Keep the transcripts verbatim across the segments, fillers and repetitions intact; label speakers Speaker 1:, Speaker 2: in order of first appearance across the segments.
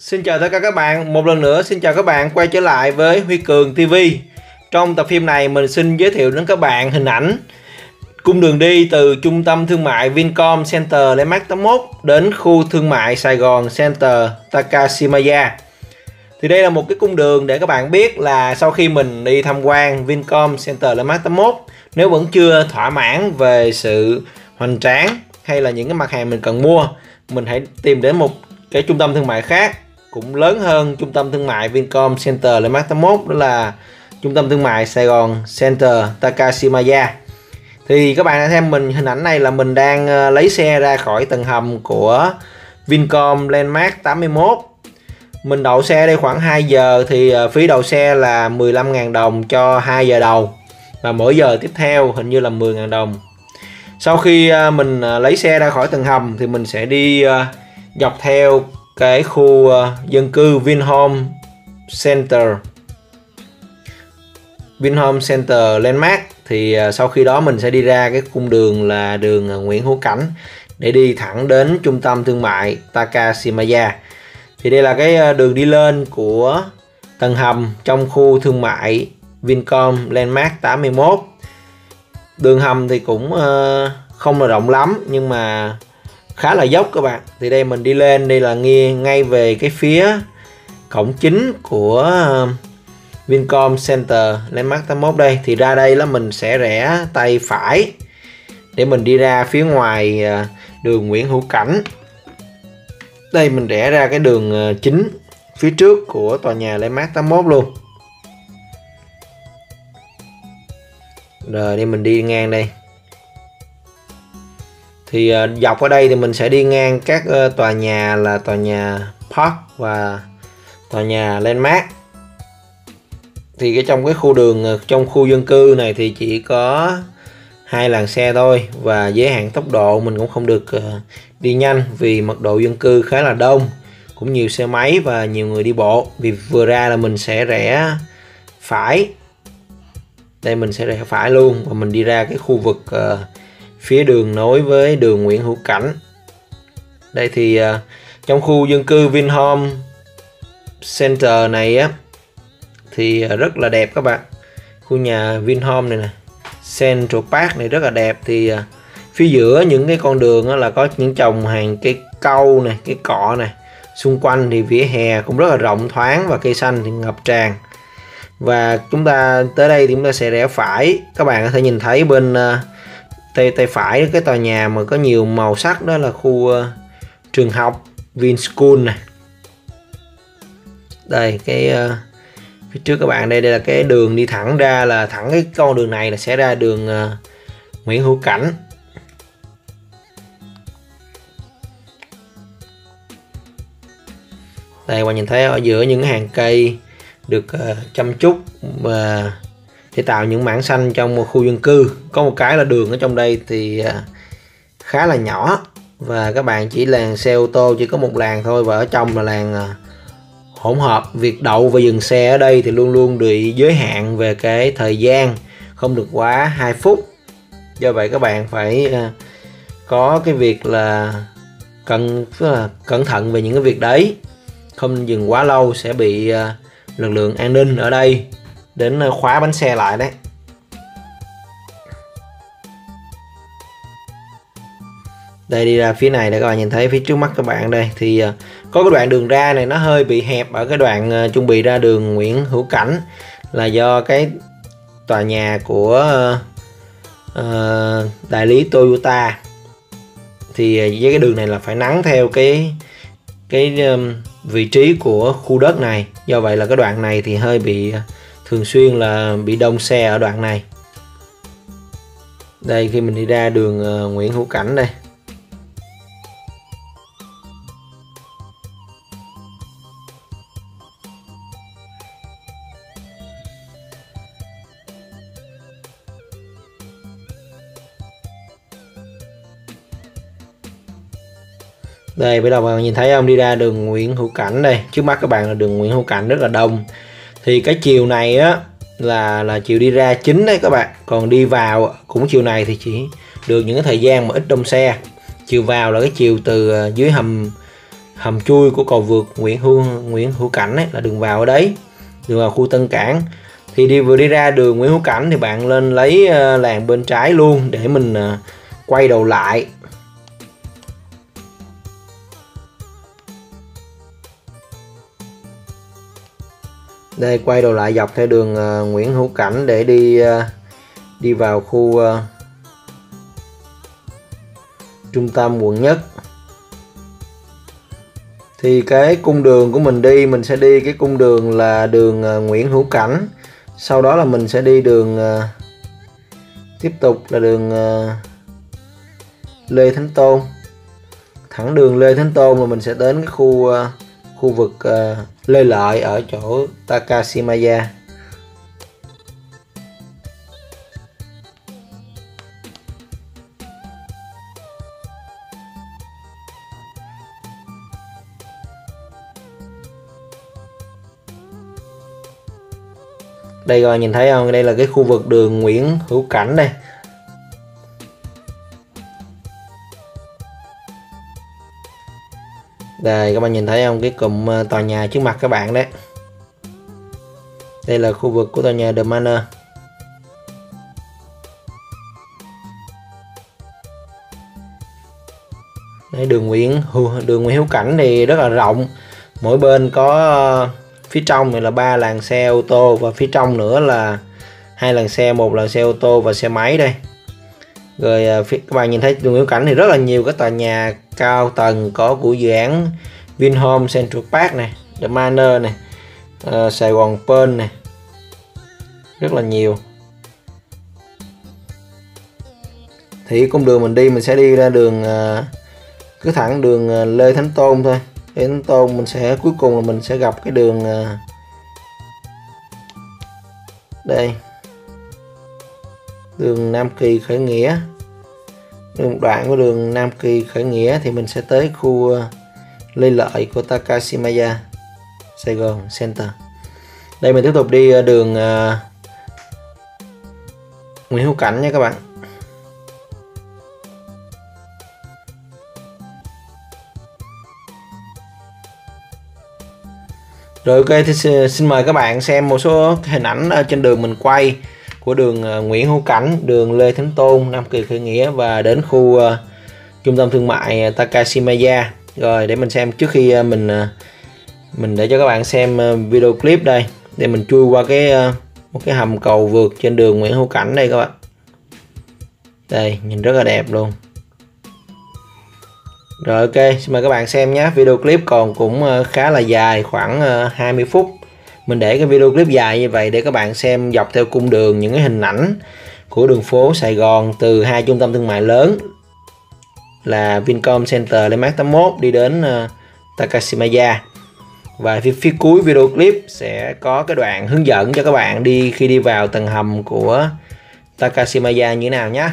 Speaker 1: Xin chào tất cả các bạn, một lần nữa xin chào các bạn quay trở lại với Huy Cường ti vi. Trong tập phim này mình xin giới thiệu đến các bạn hình ảnh cung đường đi từ trung tâm thương mại Vincom Center Landmark tám mươi mốt đến khu thương mại Sài Gòn Center Takashimaya. Thì đây là một cái cung đường để các bạn biết là sau khi mình đi tham quan Vincom Center Landmark tám mươi mốt, nếu vẫn chưa thỏa mãn về sự hoành tráng hay là những cái mặt hàng mình cần mua, mình hãy tìm đến một cái trung tâm thương mại khác cũng lớn hơn trung tâm thương mại Vincom Center Landmark tám mươi mốt, đó là trung tâm thương mại Sài Gòn Center Takashimaya. Thì các bạn đã xem mình hình ảnh này là mình đang lấy xe ra khỏi tầng hầm của Vincom Landmark tám mươi mốt. Mình đậu xe đây khoảng hai giờ thì phí đậu xe là mười lăm nghìn đồng cho hai giờ đầu, và mỗi giờ tiếp theo hình như là mười nghìn đồng. Sau khi mình lấy xe ra khỏi tầng hầm thì mình sẽ đi dọc theo cái khu dân cư Vinhome Center Vinhome Center Landmark. Thì sau khi đó mình sẽ đi ra cái cung đường là đường Nguyễn Hữu Cảnh để đi thẳng đến trung tâm thương mại Takashimaya. Thì đây là cái đường đi lên của tầng hầm trong khu thương mại Vincom Landmark tám mươi mốt. Đường hầm thì cũng không là rộng lắm nhưng mà khá là dốc các bạn. Thì đây mình đi lên, đây là ngay, ngay về cái phía cổng chính của Vincom Center Landmark tám mươi mốt đây. Thì ra đây là mình sẽ rẽ tay phải để mình đi ra phía ngoài đường Nguyễn Hữu Cảnh. Đây mình rẽ ra cái đường chính phía trước của tòa nhà Landmark tám mươi mốt luôn. Rồi đây mình đi ngang đây. Thì uh, dọc ở đây thì mình sẽ đi ngang các uh, tòa nhà là tòa nhà Park và tòa nhà Landmark. Thì cái trong cái khu đường uh, trong khu dân cư này thì chỉ có hai làn xe thôi, và giới hạn tốc độ mình cũng không được uh, đi nhanh vì mật độ dân cư khá là đông, cũng nhiều xe máy và nhiều người đi bộ. Vì vừa ra là mình sẽ rẽ phải. Đây mình sẽ rẽ phải luôn và mình đi ra cái khu vực uh, phía đường nối với đường Nguyễn Hữu Cảnh. Đây thì uh, trong khu dân cư Vinhome Center này á thì uh, rất là đẹp các bạn. Khu nhà Vinhome này nè, Central Park này rất là đẹp. Thì uh, phía giữa những cái con đường á, là có những trồng hàng cây cau này, cây cọ này. Xung quanh thì vỉa hè cũng rất là rộng thoáng và cây xanh thì ngập tràn. Và chúng ta tới đây thì chúng ta sẽ rẽ phải. Các bạn có thể nhìn thấy bên uh, tay tay phải cái tòa nhà mà có nhiều màu sắc, đó là khu uh, trường học Vinschool này. Đây cái uh, phía trước các bạn, đây đây là cái đường đi thẳng ra, là thẳng cái con đường này là sẽ ra đường uh, Nguyễn Hữu Cảnh. Đây bạn nhìn thấy ở giữa những hàng cây được uh, chăm chút và để tạo những mảng xanh trong một khu dân cư. Có một cái là đường ở trong đây thì uh, khá là nhỏ, và các bạn chỉ làn xe ô tô chỉ có một làn thôi, và ở trong là làn uh, hỗn hợp. Việc đậu và dừng xe ở đây thì luôn luôn bị giới hạn về cái thời gian, không được quá hai phút. Do vậy các bạn phải uh, có cái việc là cẩn uh, cẩn thận về những cái việc đấy, không dừng quá lâu sẽ bị uh, lực lượng an ninh ở đây đến khóa bánh xe lại đấy. Đây đi ra phía này để các bạn nhìn thấy phía trước mắt các bạn đây thì uh, có cái đoạn đường ra này nó hơi bị hẹp ở cái đoạn uh, chuẩn bị ra đường Nguyễn Hữu Cảnh, là do cái tòa nhà của uh, uh, đại lý Toyota. Thì uh, với cái đường này là phải nắn theo cái cái um, vị trí của khu đất này. Do vậy là cái đoạn này thì hơi bị thường xuyên là bị đông xe ở đoạn này. Đây khi mình đi ra đường uh, Nguyễn Hữu Cảnh đây. Đây bây giờ bạn nhìn thấy không, đi ra đường Nguyễn Hữu Cảnh đây, trước mắt các bạn là đường Nguyễn Hữu Cảnh rất là đông. Thì cái chiều này á là là chiều đi ra chính đấy các bạn, còn đi vào cũng chiều này thì chỉ được những cái thời gian mà ít đông xe. Chiều vào là cái chiều từ dưới hầm hầm chui của cầu vượt Nguyễn Hữu Nguyễn Hữu Cảnh ấy, là đường vào ở đấy, đường vào khu Tân Cảng. Thì đi vừa đi ra đường Nguyễn Hữu Cảnh thì bạn lên lấy uh, làn bên trái luôn để mình uh, quay đầu lại. Đây, quay đầu lại dọc theo đường uh, Nguyễn Hữu Cảnh để đi uh, đi vào khu uh, trung tâm quận nhất. Thì cái cung đường của mình đi, mình sẽ đi cái cung đường là đường uh, Nguyễn Hữu Cảnh. Sau đó là mình sẽ đi đường uh, tiếp tục là đường uh, Lê Thánh Tôn. Thẳng đường Lê Thánh Tôn mà mình sẽ đến cái khu uh, khu vực uh, Lê Lợi ở chỗ Takashimaya. Đây rồi, nhìn thấy không? Đây là cái khu vực đường Nguyễn Hữu Cảnh đây. Đây các bạn nhìn thấy không? Cái cụm tòa nhà trước mặt các bạn đấy. Đây là khu vực của tòa nhà The Manor. Đây, đường Nguyễn Hữu đường Nguyễn Hữu Cảnh thì rất là rộng. Mỗi bên có phía trong này là ba làn xe ô tô và phía trong nữa là hai làn xe, một làn xe ô tô và xe máy đây. Rồi phía, các bạn nhìn thấy đường Nguyễn Hữu Cảnh thì rất là nhiều các tòa nhà cao tầng có của dự án Vinhome Central Park này, The Manor này, uh, Sài Gòn Pearl này, rất là nhiều. Thì con đường mình đi mình sẽ đi ra đường uh, cứ thẳng đường uh, Lê Thánh Tôn thôi. Lê Thánh Tôn mình sẽ cuối cùng là mình sẽ gặp cái đường uh, đây, đường Nam Kỳ Khởi Nghĩa. Một đoạn của đường Nam Kỳ Khởi Nghĩa thì mình sẽ tới khu uh, Lê Lợi của Takashimaya Sài Gòn Center. Đây mình tiếp tục đi uh, đường uh, Nguyễn Hữu Cảnh nha các bạn. Rồi ok, thì xin mời các bạn xem một số hình ảnh ở trên đường mình quay của đường uh, Nguyễn Hữu Cảnh, đường Lê Thánh Tôn, Nam Kỳ Khởi Nghĩa và đến khu uh, trung tâm thương mại Takashimaya. Rồi để mình xem trước khi uh, mình uh, mình để cho các bạn xem uh, video clip đây, để mình chui qua cái uh, một cái hầm cầu vượt trên đường Nguyễn Hữu Cảnh đây các bạn. Đây, nhìn rất là đẹp luôn. Rồi ok, xin mời các bạn xem nhé. Video clip còn cũng khá là dài, khoảng hai mươi phút. Mình để cái video clip dài như vậy để các bạn xem dọc theo cung đường những cái hình ảnh của đường phố Sài Gòn từ hai trung tâm thương mại lớn là Vincom Center Landmark tám mươi mốt đi đến Takashimaya. Và phía, phía cuối video clip sẽ có cái đoạn hướng dẫn cho các bạn đi khi đi vào tầng hầm của Takashimaya như thế nào nhé.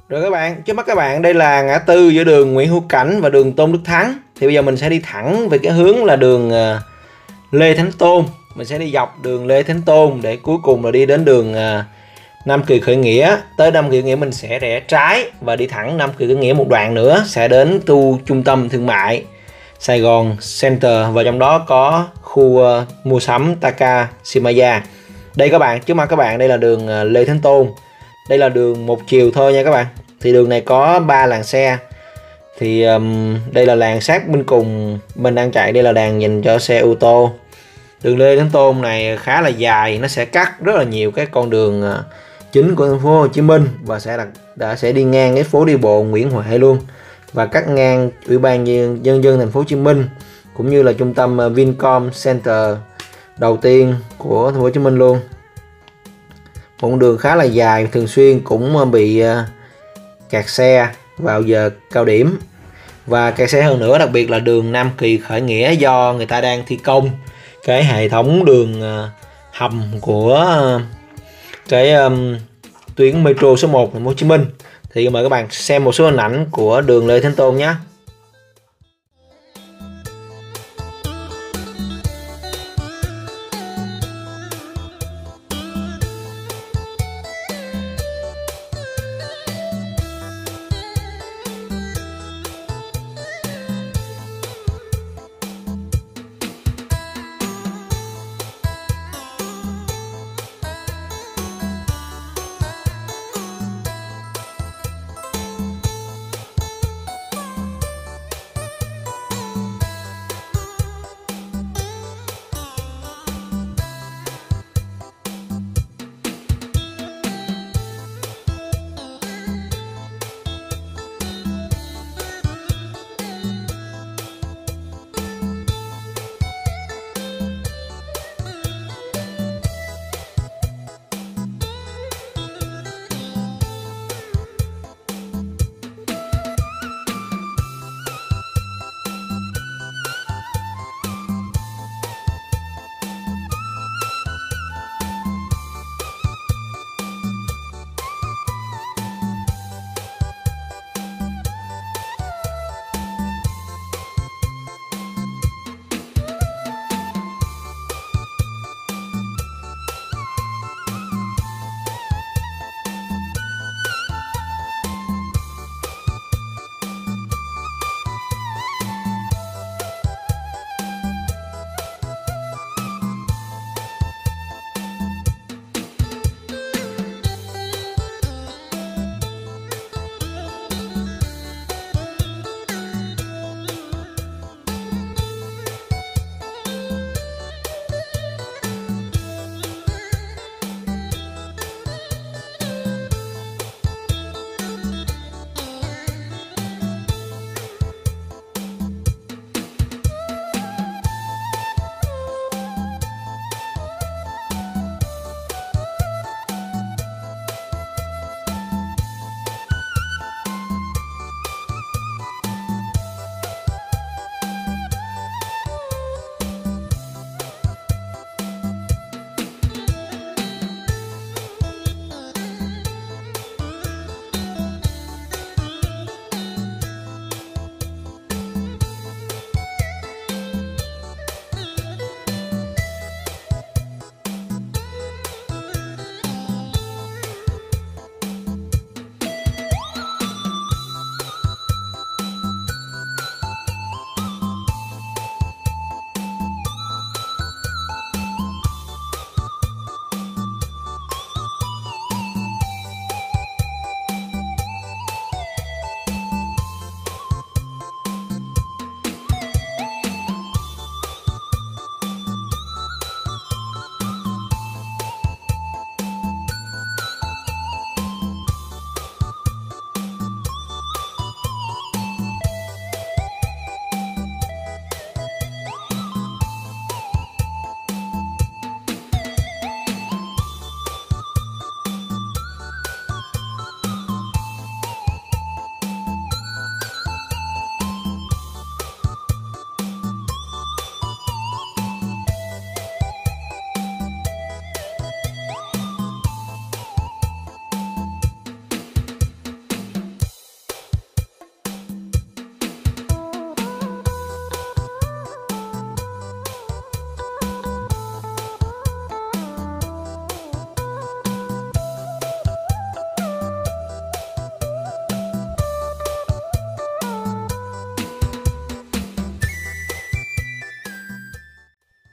Speaker 1: Rồi các bạn, trước mắt các bạn đây là ngã tư giữa đường Nguyễn Hữu Cảnh và đường Tôn Đức Thắng. Thì bây giờ mình sẽ đi thẳng về cái hướng là đường uh, Lê Thánh Tôn. Mình sẽ đi dọc đường Lê Thánh Tôn để cuối cùng là đi đến đường uh, Nam Kỳ Khởi Nghĩa. Tới Nam Kỳ Khởi Nghĩa mình sẽ rẽ trái và đi thẳng Nam Kỳ Khởi Nghĩa một đoạn nữa, sẽ đến tu trung tâm thương mại Sài Gòn Center, và trong đó có khu uh, mua sắm Takashimaya. Đây các bạn, trước mắt các bạn đây là đường uh, Lê Thánh Tôn. Đây là đường một chiều thôi nha các bạn. Thì đường này có ba làn xe. Thì um, đây là làn sát bên cùng mình đang chạy, đây là làn dành cho xe ô tô. Đường Lê Thánh Tôn này khá là dài, nó sẽ cắt rất là nhiều cái con đường uh, chính của thành phố Hồ Chí Minh, và sẽ là đã sẽ đi ngang cái phố đi bộ Nguyễn Huệ luôn, và cắt ngang Ủy ban nhân dân, dân thành phố Hồ Chí Minh, cũng như là trung tâm uh, Vincom Center đầu tiên của thành phố Hồ Chí Minh luôn. Một con đường khá là dài, thường xuyên cũng bị uh, kẹt xe vào giờ cao điểm, và kẹt xe hơn nữa, đặc biệt là đường Nam Kỳ Khởi Nghĩa, do người ta đang thi công cái hệ thống đường uh, hầm của uh, cái um, tuyến metro số một thành phố Hồ Chí Minh. Thì mời các bạn xem một số hình ảnh của đường Lê Thánh Tôn nhé.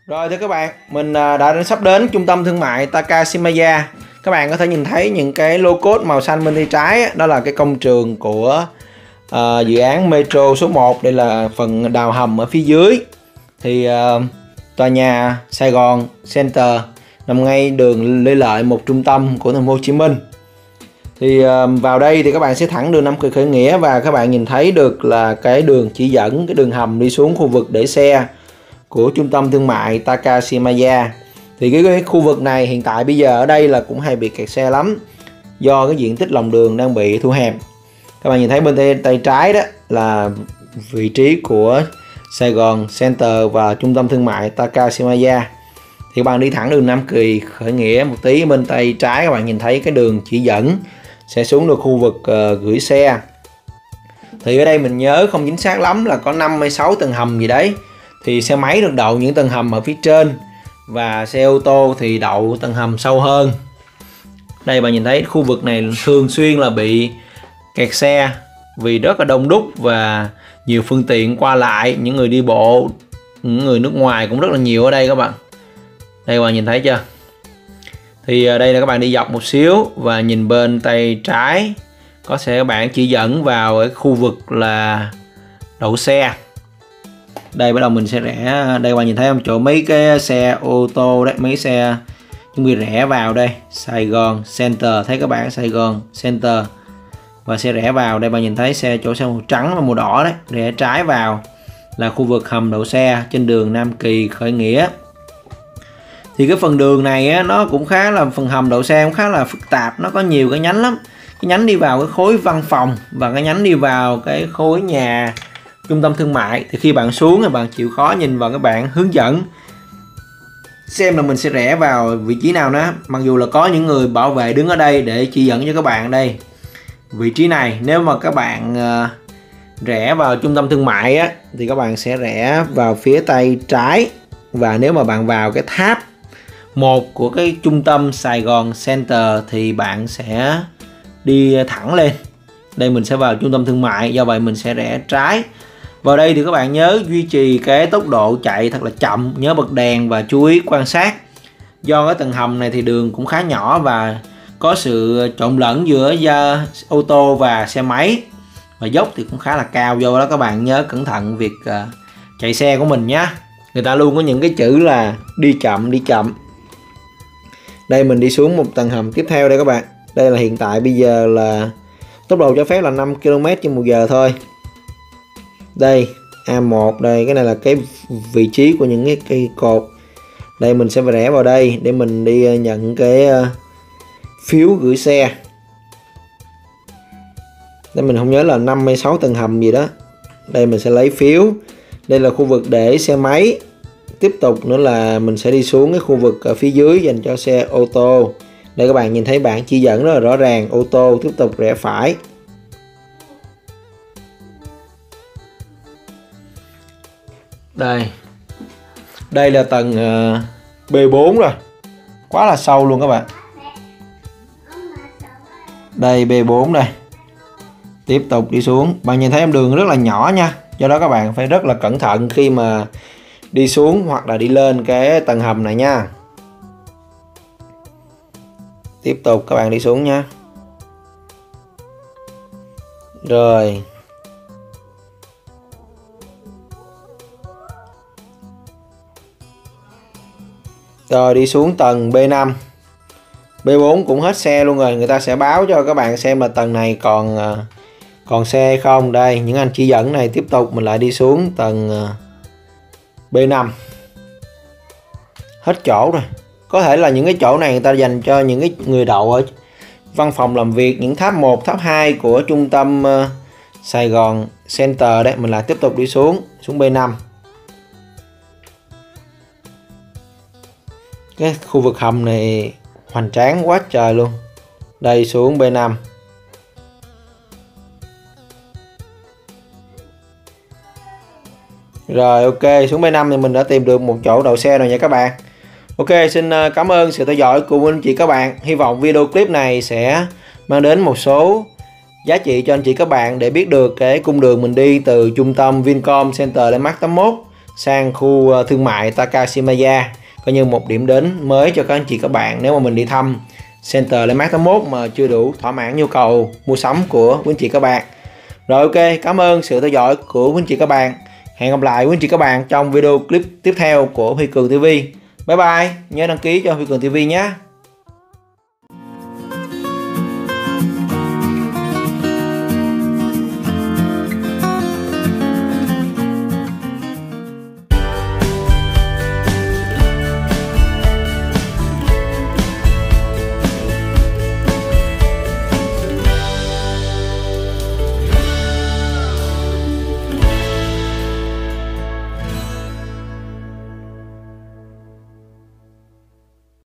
Speaker 1: Rồi thưa các bạn, mình đã đến sắp đến trung tâm thương mại Takashimaya. Các bạn có thể nhìn thấy những cái lô code màu xanh bên tay trái, đó là cái công trường của uh, dự án Metro số một. Đây là phần đào hầm ở phía dưới. Thì uh, tòa nhà Sài Gòn Center nằm ngay đường Lê Lợi, một trung tâm của thành phố Hồ Chí Minh. Thì uh, vào đây thì các bạn sẽ thẳng đường Nam Kỳ Khởi Nghĩa, và các bạn nhìn thấy được là cái đường chỉ dẫn, cái đường hầm đi xuống khu vực để xe của trung tâm thương mại Takashimaya. Thì cái, cái khu vực này hiện tại bây giờ ở đây là cũng hay bị kẹt xe lắm, do cái diện tích lòng đường đang bị thu hẹp. Các bạn nhìn thấy bên tay, tay trái đó là vị trí của Sài Gòn Center và trung tâm thương mại Takashimaya. Thì các bạn đi thẳng đường Nam Kỳ Khởi Nghĩa một tí, bên tay trái các bạn nhìn thấy cái đường chỉ dẫn sẽ xuống được khu vực uh, gửi xe. Thì ở đây mình nhớ không chính xác lắm là có năm mươi sáu tầng hầm gì đấy. Thì xe máy được đậu những tầng hầm ở phía trên, và xe ô tô thì đậu tầng hầm sâu hơn. Đây bạn nhìn thấy khu vực này thường xuyên là bị kẹt xe vì rất là đông đúc và nhiều phương tiện qua lại. Những người đi bộ, những người nước ngoài cũng rất là nhiều ở đây các bạn. Đây các bạn nhìn thấy chưa? Thì đây là các bạn đi dọc một xíu và nhìn bên tay trái có sẽ các bạn chỉ dẫn vào cái khu vực là đậu xe. Đây bắt đầu mình sẽ rẽ, đây các bạn nhìn thấy không, chỗ mấy cái xe ô tô đấy, mấy xe chuẩn bị rẽ vào đây Sài Gòn Center, thấy các bạn Sài Gòn Center, và sẽ rẽ vào đây bạn nhìn thấy xe chỗ xe màu trắng và màu đỏ đấy, rẽ trái vào là khu vực hầm đậu xe trên đường Nam Kỳ Khởi Nghĩa. Thì cái phần đường này á, nó cũng khá là, phần hầm đậu xe cũng khá là phức tạp, nó có nhiều cái nhánh lắm. Cái nhánh đi vào cái khối văn phòng và cái nhánh đi vào cái khối nhà trung tâm thương mại. Thì khi bạn xuống thì bạn chịu khó nhìn vào các bạn hướng dẫn xem là mình sẽ rẽ vào vị trí nào đó. Mặc dù là có những người bảo vệ đứng ở đây để chỉ dẫn cho các bạn đây. Vị trí này nếu mà các bạn uh, rẽ vào trung tâm thương mại á, thì các bạn sẽ rẽ vào phía tay trái. Và nếu mà bạn vào cái tháp một của cái trung tâm Sài Gòn Center thì bạn sẽ đi thẳng lên. Đây mình sẽ vào trung tâm thương mại, do vậy mình sẽ rẽ trái. Vào đây thì các bạn nhớ duy trì cái tốc độ chạy thật là chậm, nhớ bật đèn và chú ý quan sát. Do cái tầng hầm này thì đường cũng khá nhỏ và có sự trộn lẫn giữa ô tô và xe máy, và dốc thì cũng khá là cao, do đó các bạn nhớ cẩn thận việc uh, chạy xe của mình nhé. Người ta luôn có những cái chữ là đi chậm, đi chậm. Đây mình đi xuống một tầng hầm tiếp theo đây các bạn. Đây là hiện tại bây giờ là tốc độ cho phép là năm ki lô mét trên một giờ thôi. Đây A một, đây cái này là cái vị trí của những cái cây cột. Đây mình sẽ rẽ vào đây để mình đi nhận cái phiếu gửi xe. Đây mình không nhớ là năm mươi sáu tầng hầm gì đó. Đây mình sẽ lấy phiếu. Đây là khu vực để xe máy. Tiếp tục nữa là mình sẽ đi xuống cái khu vực ở phía dưới dành cho xe ô tô. Đây các bạn nhìn thấy bảng chỉ dẫn rất là rõ ràng, ô tô tiếp tục rẽ phải. Đây. Đây là tầng uh, B bốn rồi. Quá là sâu luôn các bạn. Đây B bốn đây. Tiếp tục đi xuống. Bạn nhìn thấy em đường rất là nhỏ nha. Do đó các bạn phải rất là cẩn thận khi mà đi xuống hoặc là đi lên cái tầng hầm này nha. Tiếp tục các bạn đi xuống nha. Rồi. Rồi đi xuống tầng B năm. B bốn cũng hết xe luôn rồi. Người ta sẽ báo cho các bạn xem là tầng này còn còn xe hay không. Đây những anh chỉ dẫn này. Tiếp tục mình lại đi xuống tầng B năm. Hết chỗ rồi. Có thể là những cái chỗ này người ta dành cho những cái người đậu ở văn phòng làm việc, những tháp một, tháp hai của trung tâm uh, Sài Gòn Center đấy. Mình lại tiếp tục đi xuống, xuống B năm. Cái khu vực hầm này hoành tráng quá trời luôn. Đây xuống B năm. Rồi ok, xuống B năm thì mình đã tìm được một chỗ đậu xe rồi nha các bạn. Ok, xin cảm ơn sự theo dõi của anh chị các bạn. Hy vọng video clip này sẽ mang đến một số giá trị cho anh chị các bạn để biết được cái cung đường mình đi từ trung tâm Vincom Center Landmark tám mốt sang khu thương mại Takashimaya, coi như một điểm đến mới cho các anh chị các bạn nếu mà mình đi thăm Center Landmark tám mốt mà chưa đủ thỏa mãn nhu cầu mua sắm của quý anh chị các bạn. Rồi ok, cảm ơn sự theo dõi của quý anh chị các bạn. Hẹn gặp lại quý anh chị các bạn trong video clip tiếp theo của Huy Cường ti vi. Bye bye, nhớ đăng ký cho Huy Cường ti vi nhé.